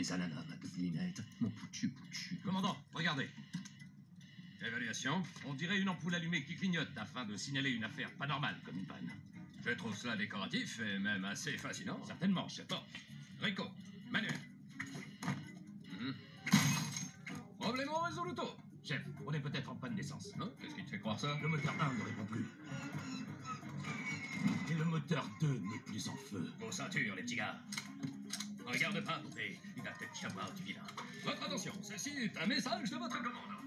des ananas, ma Dublinette. Mon poutu. Commandant, regardez. Évaluation. On dirait une ampoule allumée qui clignote afin de signaler une affaire pas normale comme une panne. Je trouve cela décoratif et même assez fascinant. Certainement, chef. Bon, Rico, Manuel. Problème résoluto. Chef, on est peut-être en panne d'essence. Hein? Qu'est-ce qui te fait croire ça? Le moteur 1 ne répond plus. Et le moteur 2 n'est plus en feu. Vos ceintures, les petits gars. Regarde pas, poupée. Il va peut-être y avoir du vilain. Votre attention, ceci est un message de votre commandant.